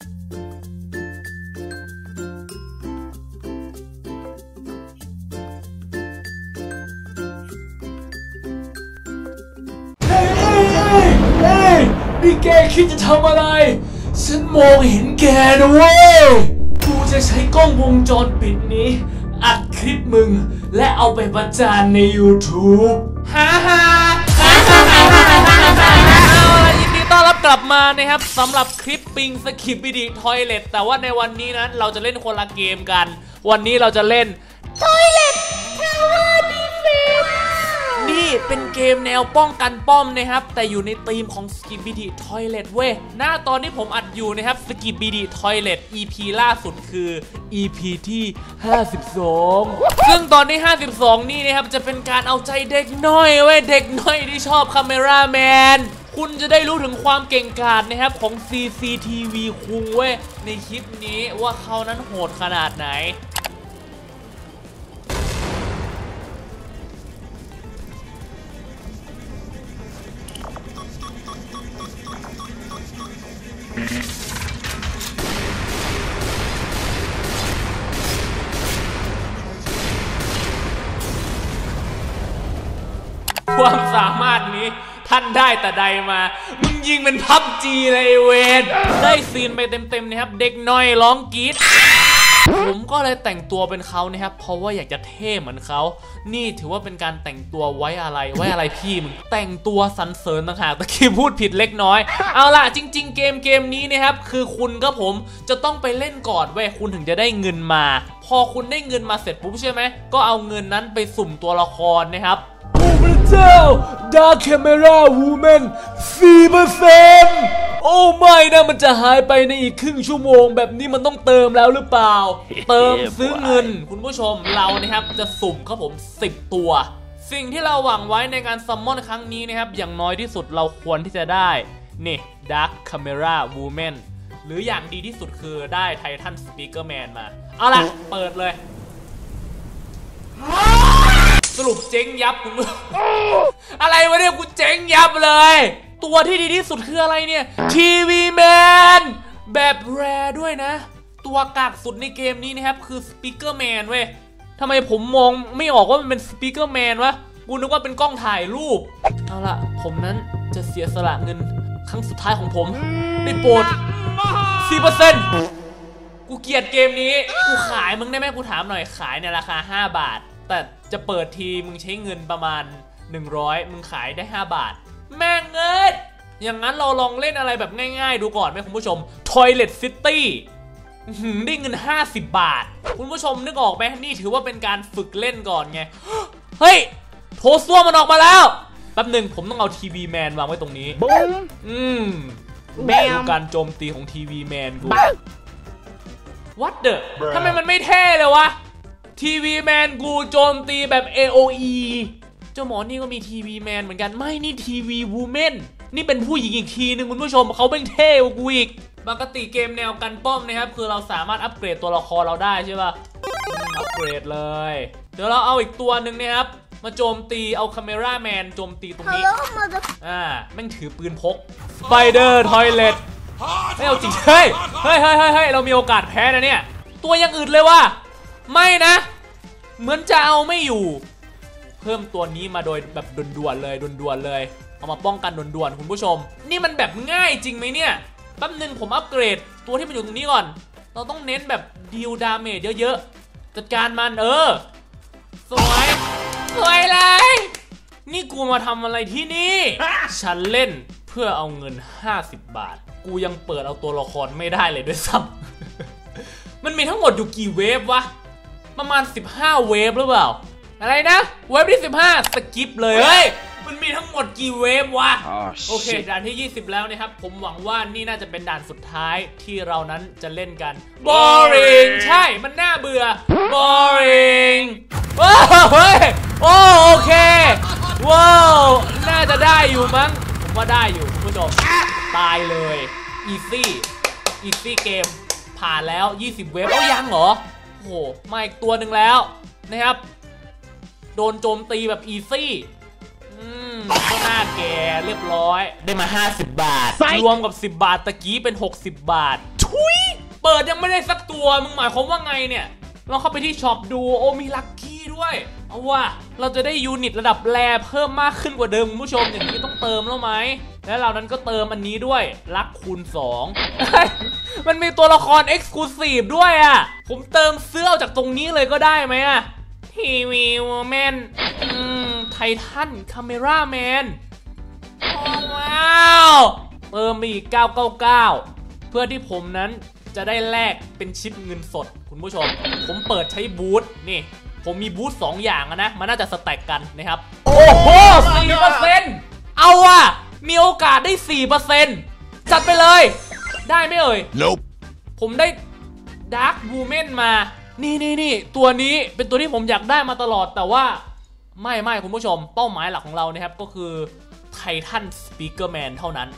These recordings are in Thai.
นี่แกคิดจะทำอะไรฉันมองเห็นแกนะเว้ยกูจะใช้กล้องวงจรปิดนี้อัดคลิปมึงและเอาไปประจานใน YouTube ฮ่าฮ่ายินดีต้อนรับกลับมานะครับสำหรับคลิปปิงสกิปบิดีทอยเลทแต่ว่าในวันนี้นั้นเราจะเล่นคนละเกมกันวันนี้เราจะเล่นทอยเลททาวเวอร์ดีเฟนส์นี่เป็นเกมแนวป้องกันป้อมนะครับแต่อยู่ในธีมของ Skibidi Toilet เว้ยหน้าตอนที่ผมอัดอยู่นะครับ Skibidi Toilet EP ล่าสุดคือ EP ที่52ซึ่งตอนที่52นี่นะครับจะเป็นการเอาใจเด็กน้อยเว้ยเด็กน้อยที่ชอบคาเมราแมนคุณจะได้รู้ถึงความเก่งกาจนะครับของ CCTV คุงเว้ยในคลิปนี้ว่าเขานั้นโหดขนาดไหนความสามารถนี้ท่านได้แต่ใดมามึงยิงเป็นพับจีเลยเวนได้ซีนไปเต็มๆนะครับเด็กน้อยร้องกรี๊ดผมก็เลยแต่งตัวเป็นเขานะครับเพราะว่าอยากจะเท่เหมือนเขานี่ถือว่าเป็นการแต่งตัวไว้อะไรพี่มึงแต่งตัวสรรเสริญต่างหากตะกี้พูดผิดเล็กน้อยเอาล่ะจริงๆเกมนี้นะครับคือคุณกับผมจะต้องไปเล่นก่อนเว้ยคุณถึงจะได้เงินมาพอคุณได้เงินมาเสร็จปุ๊บใช่ไหมก็เอาเงินนั้นไปสุ่มตัวละครนะครับพระเจ้า Dark Camera Woman 4%โอ้ไม่นะมันจะหายไปในอีกครึ่งชั่วโมงแบบนี้มันต้องเติมแล้วหรือเปล่าเติมซื้อเงินคุณผู้ชมเรานะครับจะสุ่มครับผม10ตัวสิ่งที่เราหวังไว้ในการซัมมอนครั้งนี้นะครับอย่างน้อยที่สุดเราควรที่จะได้นี่ Dark Camera Woman หรืออย่างดีที่สุดคือได้ไททันสปีกเกอร์แมนมาเอาล่ะเปิดเลยสรุปเจ๊งยับคุณอะไรวะเนี่ยกูเจ๊งยับเลยตัวที่ดีที่สุดคืออะไรเนี่ยทีวีแมนแบบแรร์ด้วยนะตัวกากสุดในเกมนี้นะครับคือสปีกเกอร์แมนเว้ยทำไมผมมองไม่ออกว่ามันเป็นสปีกเกอร์แมนวะกูนึกว่าเป็นกล้องถ่ายรูปเอาล่ะผมนั้นจะเสียสละเงินครั้งสุดท้ายของผมได้โปรด 4% กูเกลียดเกมนี้กูขายมึงได้ไหมกูถามหน่อยขายในราคา5 บาทแต่จะเปิดทีมึงใช้เงินประมาณ100มึงขายได้5 บาทแม่งเงินอย่างนั้นเราลองเล่นอะไรแบบง่ายๆดูก่อนไหมคุณผู้ชม Toilet City ได้เงิน50 บาทคุณผู้ชมนึกออกไหมนี่ถือว่าเป็นการฝึกเล่นก่อนไงเฮ้ยโถส้วมมันออกมาแล้วแป๊บหนึ่งผมต้องเอาทีวีแมนวางไว้ตรงนี้แม่ดูการโจมตีของทีวีแมนกู What the ทำไมมันไม่เท่เลยวะทีวีแมนกูโจมตีแบบ AOE เจ้าหมอนี่ก็มีทีวีแมนเหมือนกันไม่นี่ทีวีวูแมนนี่เป็นผู้หญิงอีกทีนึงคุณผู้ชมเขาเป็นเท่กว่ากูอีกปกติเกมแนวกันป้อมนะครับคือเราสามารถอัปเกรดตัวละครเราได้ใช่ป่ะอัปเกรดเลยเดี๋ยวเราเอาอีกตัวหนึ่งนะครับมาโจมตีเอาคาเมราแมนโจมตีตรงนี้แม่งถือปืนพกสไปเดอร์ทอยเลทไม่เอาจริงเฮ้ยเรามีโอกาสแพ้นะเนี่ยตัวยังอื่นเลยว่ะไม่นะเหมือนจะเอาไม่อยู่เพิ่มตัวนี้มาโดยแบบด่วนๆเลยเอามาป้องกันด่วนๆคุณผู้ชมนี่มันแบบง่ายจริงไหมเนี่ยแป๊บนึงผมอัปเกรดตัวที่มันอยู่ตรงนี้ก่อนเราต้องเน้นแบบดีลดาเมจเยอะๆจัดการมันสวยเลยนี่กูมาทำอะไรที่นี่ฉันเล่นเพื่อเอาเงิน50 บาทกูยังเปิดเอาตัวละครไม่ได้เลยด้วยซ้ำมันมีทั้งหมดอยู่กี่เวฟวะประมาณ15เวฟหรือเปล่าอะไรนะเวฟที่15สกิปเลยเฮ้ยมันมีทั้งหมดกี่เวฟวะโอเคด่านที่20แล้วนะครับผมหวังว่านี่น่าจะเป็นด่านสุดท้ายที่เรานั้นจะเล่นกัน boring ใช่มันน่าเบื่อ boring ว้าวเฮ้ยโอเคว้าวน่าจะได้อยู่มั้งผมว่าได้อยู่ผู้ชมตายเลย easy เกมผ่านแล้ว20เวฟยังเหรอโอ้โหมาอีกตัวหนึ่งแล้วนะครับโดนโจมตีแบบอีซี่ก็หน้าแกเรียบร้อยได้มา50 บาทรวมกับ10 บาทตะกี้เป็น60 บาททุยเปิดยังไม่ได้สักตัวมึงหมายความว่าไงเนี่ยลองเข้าไปที่ช็อปดูโอ้มีลัคกี้ด้วยเอาว่าเราจะได้ยูนิตระดับแรเพิ่มมากขึ้นกว่าเดิมคุณผู้ชมอย่างนี้ต้องเติมแล้วไหมและเรานั้นก็เติมอันนี้ด้วยลัคคูณ2 มันมีตัวละคร Exclusive ด้วยอ่ะผมเติมเสื้อจากตรงนี้เลยก็ได้ไหมอ่ะทีวีแมนไททันคาเมราแมนว้าวเติมไปอีก999เพื่อที่ผมนั้นจะได้แลกเป็นชิปเงินสดคุณผู้ชมผมเปิดใช้บูธนี่ผมมีบูธ2อย่างนะมันน่าจะสแต็กกันนะครับโอ้โห 4% เอาว่ะมีโอกาสได้ 4% จัดไปเลยได้ไหมเอ่ย Nope ผมได้ดาร์ควูแมนมานี่ตัวนี้เป็นตัวที่ผมอยากได้มาตลอดแต่ว่าไม่คุณผู้ชมเป้าหมายหลักของเรานะครับก็คือไททันสปีกเกอร์แมนเท่านั้น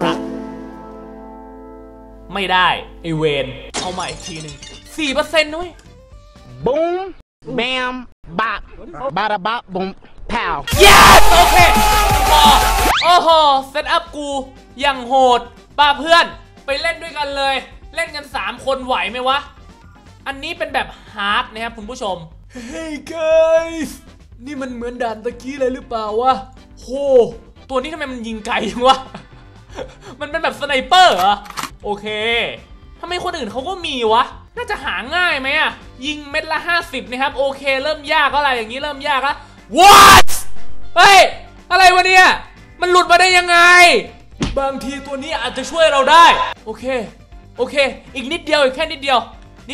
ไม่ได้ไอเวนเอาใหม่อีกทีหนึ่ง 4% ด้วย Boom, bam, bop, bada bop, boom, pow. yes โอเคโอ้โหเซตอัพกูอย่างโหดป้าเพื่อนไปเล่นด้วยกันเลยเล่นกัน3คนไหวไหมวะอันนี้เป็นแบบฮาร์ดนะครับคุณผู้ชม Hey guys นี่มันเหมือนด่านตะกี้เลยหรือเปล่าวะโหตัวนี้ทำไมมันยิงไกลจังวะ มันเป็นแบบสไนเปอร์เหรอโอเคทำไมคนอื่นเขาก็มีวะน่าจะหาง่ายไหมอะยิงเม็ดละ50นะครับโอเคเริ่มยากอะไรอย่างนี้เริ่มยากละ What เฮ้ยอะไรวะเนี่ยมันหลุดมาได้ยังไงบางทีตัวนี้อาจจะช่วยเราได้โอเคอีกนิดเดียวอีกแค่นิดเดียวจ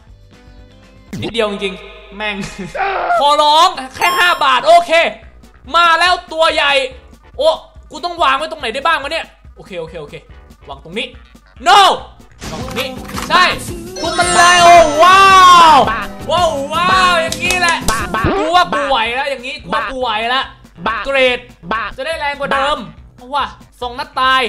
ริงๆแม่ง ขอร้องแค่5 บาทโอเคมาแล้วตัวใหญ่โอ้กูต้องวางไว้ตรงไหนได้บ้างวะเนี่ยโอเควางตรงนี้ no ตรงนี้ใช่ทุบมันเลยโอ้ว้าวอย่างนี้แหละกูว่ากูไหวแล้วอย่างนี้กูว่ากูไหวแล้วเกรดจะได้แรงกว่าเดิมเพราะว่า2 นัดตาย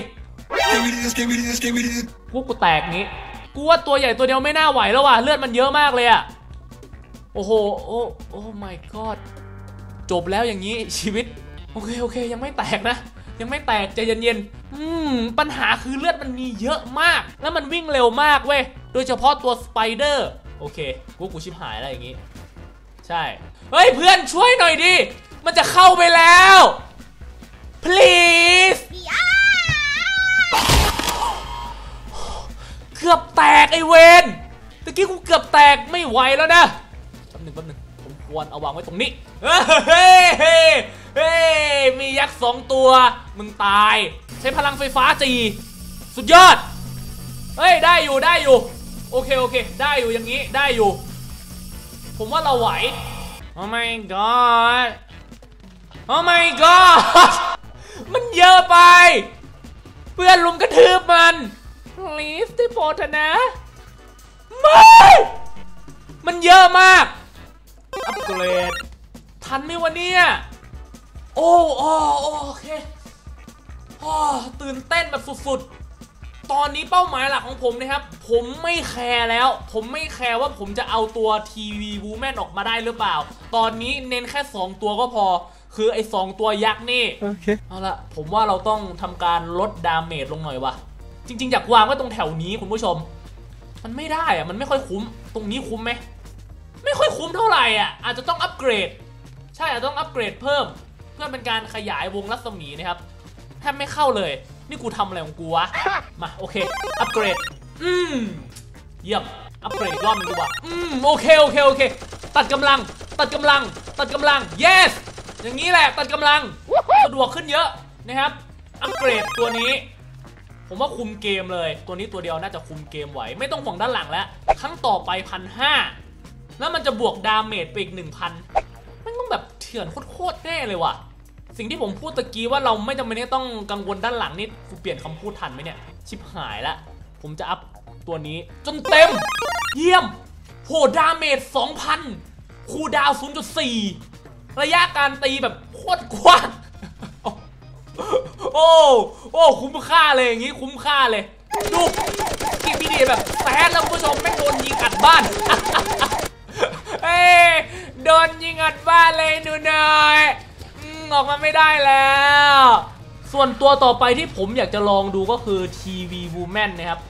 กูแตกนี้กูว่าตัวใหญ่ตัวเดียวไม่น่าไหวแล้วว่ะเลือดมันเยอะมากเลยอะโอ้โหโอ้ my god จบแล้วอย่างนี้ชีวิตโอเคยังไม่แตกนะยังไม่แตกใจเย็นๆปัญหาคือเลือดมันมีเยอะมากแล้วมันวิ่งเร็วมากเว้ยโดยเฉพาะตัวสไปเดอร์โอเคกูชิบหายอะไรอย่างงี้ใช่เฮ้ยเพื่อนช่วยหน่อยดิมันจะเข้าไปแล้ว please เกือบแตกไอเวนตะกี้กูเกือบแตกไม่ไหวแล้วนะแป๊บหนึ่งผมควรเอาวางไว้ตรงนี้เฮ้ยมียักษ์2 ตัวมึงตายใช้พลังไฟฟ้าจีสุดยอดเฮ้ยได้อยู่โอเคได้อยู่อย่างนี้ได้อยู่ผมว่าเราไหว Oh my godมันเยอะไปเพื่อนลุมกระทืบมันplease ได้โปรดเถอะนะไม่มันเยอะมากอัปเกรดทันไหมวะเนี่ยโอเคตื่นเต้นแบบสุดๆตอนนี้เป้าหมายหลักของผมนะครับผมไม่แคร์แล้วผมไม่แคร์ว่าผมจะเอาตัวทีวีวูแมนออกมาได้หรือเปล่าตอนนี้เน้นแค่2 ตัวก็พอคือไอ้2 ตัวยักษ์นี่เอาละผมว่าเราต้องทำการลดดาเมจลงหน่อยวะจริงๆอยากวางไว้ตรงแถวนี้คุณผู้ชมมันไม่ได้อะมันไม่ค่อยคุ้มตรงนี้คุ้มไหมไม่ค่อยคุ้มเท่าไหร่อ่ะอาจจะต้องอัปเกรดใช่อาจจะต้องอัปเกรดเพิ่มเพื่อเป็นการขยายวงรัศมีนะครับแทบไม่เข้าเลยนี่กูทำอะไรของกูวะมาโอเคอัปเกรดเยี่ยมอัปเกรดอีกรอบนึงดีกว่าโอเคตัดกำลัง yes อย่างนี้แหละตัดกำลังสะดวกขึ้นเยอะนะครับอัปเกรดตัวนี้ผมว่าคุมเกมเลยตัวนี้ตัวเดียวน่าจะคุมเกมไหวไม่ต้องห่วงด้านหลังแล้วครั้งต่อไป 1,500 แล้วมันจะบวกดาเมจไปอีก 1,000 มันต้องแบบเถื่อนโคตรแน่เลยว่ะสิ่งที่ผมพูดตะกี้ว่าเราไม่จำเป็นต้องกังวลด้านหลังนี่กูเปลี่ยนคำพูดทันไหมเนี่ยชิบหายละผมจะอัพตัวนี้จนเต็มเยี่ยมโหดาเมจ 2,000 คูลดาวน์ 0.4 ระยะการตีแบบโคตรกว้างโอ้คุ้มค่าเลยอย่างงี้คุ้มค่าเลยดูกินดีแบบแซดแล้วคุณผู้ชมแม่งโดนยิงอัดบ้านเฮ้ยโดนยิงอัดบ้านเลยดูหน่อยออกมาไม่ได้แล้วส่วนตัวต่อไปที่ผมอยากจะลองดูก็คือทีวีวูแมนนะครับ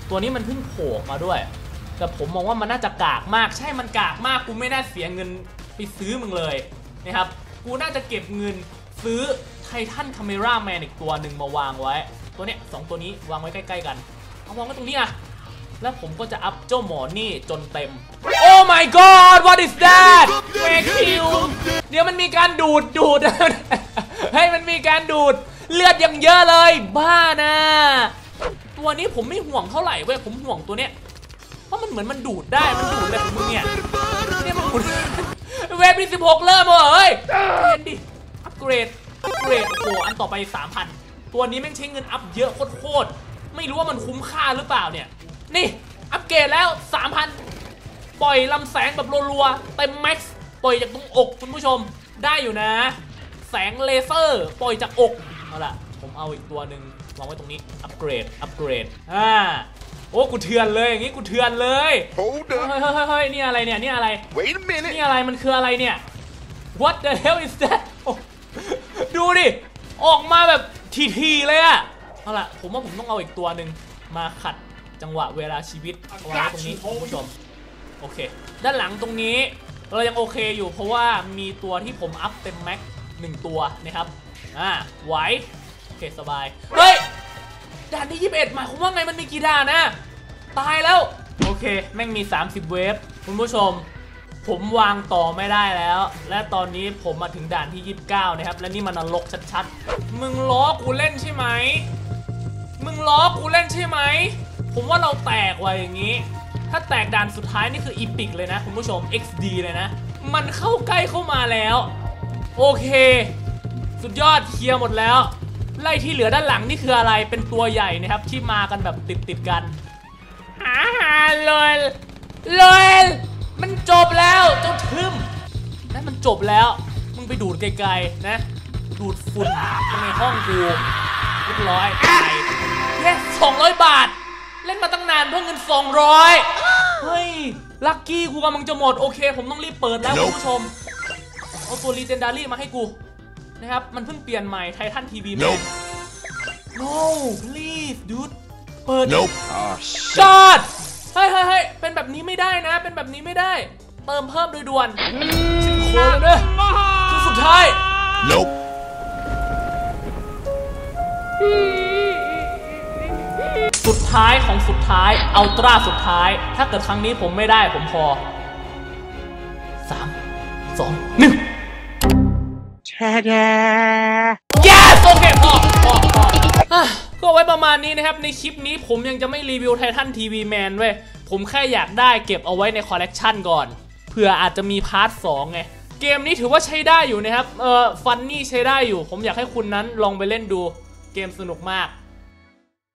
ตัวนี้มันเพิ่งโผล่มาด้วยแต่ผมมองว่ามันน่าจะกากมากใช่มันกากมากกูไม่น่าเสียเงินไปซื้อมึงเลยนะครับกูน่าจะเก็บเงินซื้อไททันคาเมราแมนอีกตัวหนึ่งมาวางไว้ตัวเนี้ย2ตัวนี้วางไว้ใกล้ๆกันเอาวางไว้ตรงนี้อะแล้วผมก็จะอัพเจ้าหมอนี่จนเต็ม Oh my god what is that เวคิวเดี๋ยวมันมีการดูด ให้มันมีการดูดเลือดอย่างเยอะเลยบ้านะตัวนี้ผมไม่ห่วงเท่าไหร่เว้ยผมห่วงตัวเนี้ยเพราะมันเหมือนมันดูดได้มันดูดอะไรของมึงเนี่ยมันดูดเวฟที่16เริ่มมาเฮ้ยเรียนดิอัปเกรดโอ้โหอันต่อไป 3,000 ตัวนี้แม่งใช้เงินอัพเยอะโคตรไม่รู้ว่ามันคุ้มค่าหรือเปล่าเนี่ยนี่อัปเกรดแล้ว 3,000 ปล่อยลำแสงแบบรัวๆเต็มแม็กซ์ปล่อยจากตรงอกคุณผู้ชมได้อยู่นะแสงเลเซอร์ปล่อยจากอกเอาล่ะผมเอาอีกตัวหนึ่งวางไว้ตรงนี้อัปเกรดโอ้กูเถื่อนเลยอย่างงี้กูเถื่อนเลย Hold up เฮ้ยนี่อะไรเนี่ยนี่อะไร Wait a minute นี่อะไรมันคืออะไรเนี่ย What the hell is that ดูดิออกมาแบบทีเลยอะเอาล่ะผมว่าผมต้องเอาอีกตัวหนึ่งมาขัดจังหวะเวลาชีวิตวางไว้ตรงนี้คุณผู้ชมโอเคด้านหลังตรงนี้เรายังโอเคอยู่เพราะว่ามีตัวที่ผมอัพเต็มแม็ก1ตัวนะครับไหวโอเคสบายเฮ้ยด่านที่21หมายความว่าไงมันมีกี่ด่านนะตายแล้วโอเคแม่งมี30เวฟคุณผู้ชมผมวางต่อไม่ได้แล้วและตอนนี้ผมมาถึงด่านที่29นะครับและนี่มันนรกชัดๆมึงล้อกูเล่นใช่ไหมผมว่าเราแตกว่ะอย่างนี้ถ้าแตกด่านสุดท้ายนี่คืออีพิกเลยนะคุณผู้ชม XD เลยนะมันเข้าใกล้เข้ามาแล้วโอเคสุดยอดเคลียร์หมดแล้วไล่ที่เหลือด้านหลังนี่คืออะไรเป็นตัวใหญ่นะครับที่มากันแบบติดกันเลยมันจบแล้วเจ้าทึมนั่นมันจบแล้วมึงไปดูดไกลๆนะดูดฝุ่นในห้องกูเรียบร้อยตายแค่200 บาทเล่นมาตั้งนานเพื่อเงิน200เฮ้ยลัคกี้กูกำลังจะหมดโอเคผมต้องรีบเปิดแล้วคุณผู้ชมเอาตัว Legendary มาให้กูนะครับมันเพิ่งเปลี่ยนใหม่ไททันทีวีแมน No please dude เปิด Nope จอดเฮ้ยเป็นแบบนี้ไม่ได้นะเป็นแบบนี้ไม่ได้เติมเพิ่มโดยด่วนชิบโคเลยเนอะคือสุดท้าย Nope สุดท้ายของสุดท้ายอัลตร้าสุดท้ายถ้าเกิดครั้งนี้ผมไม่ได้ผมพอ3 2 1 Yes โอเคพอก็ไว้ประมาณนี้นะครับในคลิปนี้ผมยังจะไม่รีวิวไททันทีวีแมนเว้ยผมแค่อยากได้เก็บเอาไว้ในคอลเลกชันก่อนเผื่ออาจจะมีพาร์ท 2ไงเกมนี้ถือว่าใช้ได้อยู่นะครับฟันนี่ใช้ได้อยู่ผมอยากให้คุณนั้นลองไปเล่นดูเกมสนุกมาก